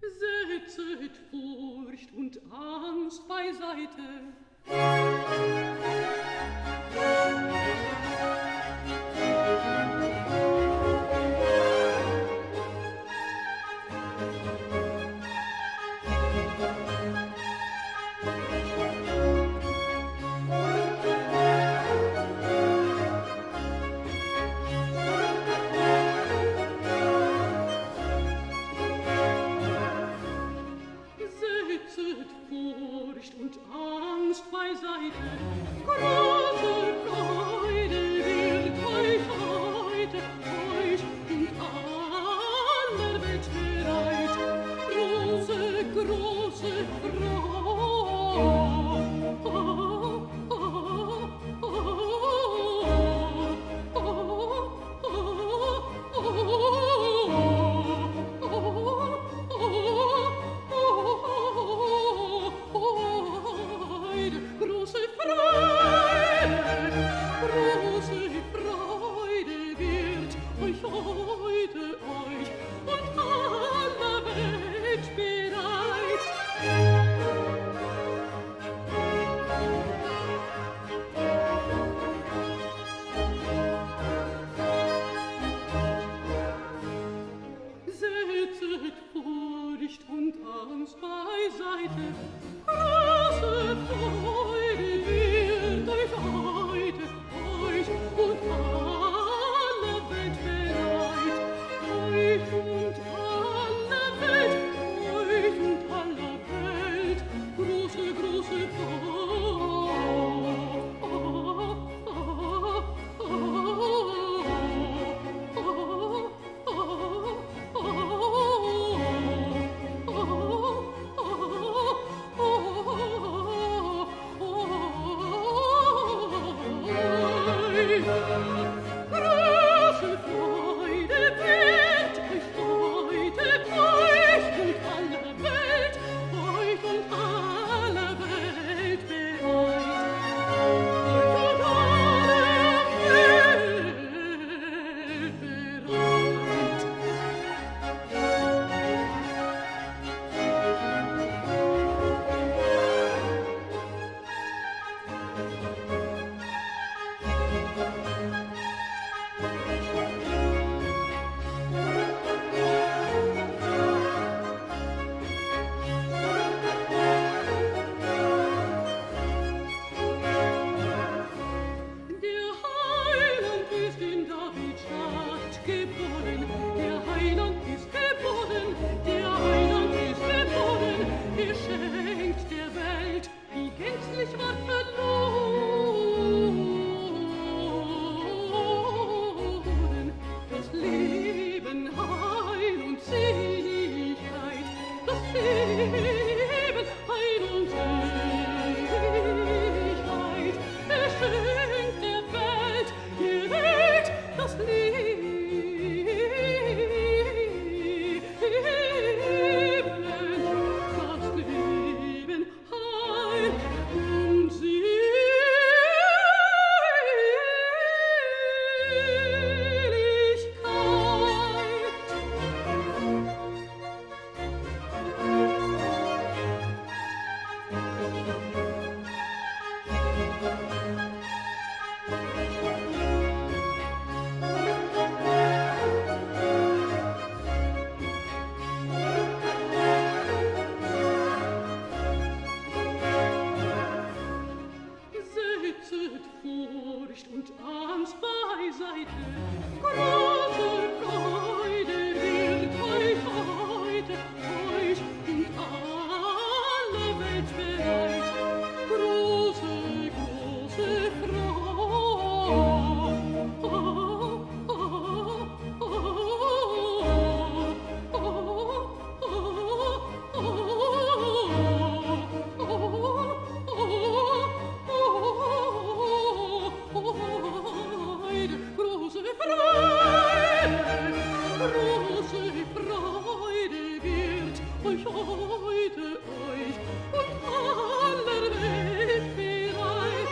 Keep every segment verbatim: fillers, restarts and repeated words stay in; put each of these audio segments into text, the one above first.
Setzet Furcht und Angst beiseite. Setzet Furcht und Angst beiseite. Große Freude wird euch heute, euch und aller Welt bereit. Große, große Freude. Große Freude, große Freude wird euch heute, euch und aller Welt bereit. Setzet Furcht und Angst beiseite. Große Freude wird euch heute, euch und aller Welt bereit. Euch und aller Welt, euch und aller Welt, große, große Große Freude wird euch heute, euch und aller Welt, euch und aller Welt bereit. Euch und aller Welt bereit. Der Heiland ist in Davidstadt geboren, der Heiland ist geboren, der Heiland ist geboren, er schenkt der Welt, die gänzlich war verloren, das Leben, Heil und Sicherheit, das Leben, Heil und Sicherheit, er schenkt der Welt, die Welt, das Leben, das Leben, Heil und Setzet Furcht und Angst beiseite. Große Freude wird euch heute, euch und aller Welt bereit. Große, große Freude, große Freude, große Freude wird euch heute, euch und aller Welt bereit.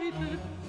Seite